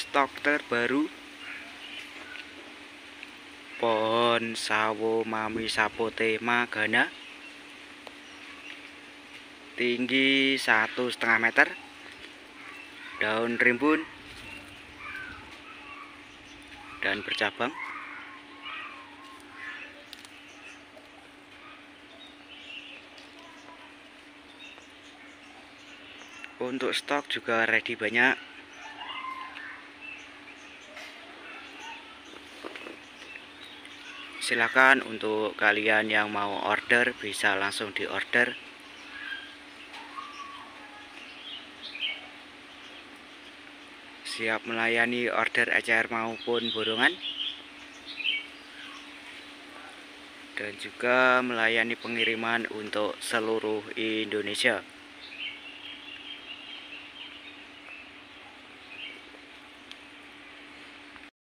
stok terbaru pohon sawo mami sapote magana, tinggi 1,5 meter, daun rimbun dan bercabang. Untuk stok juga ready banyak. Silakan untuk kalian yang mau order bisa langsung di order. Siap melayani order ECR maupun borongan, dan juga melayani pengiriman untuk seluruh Indonesia.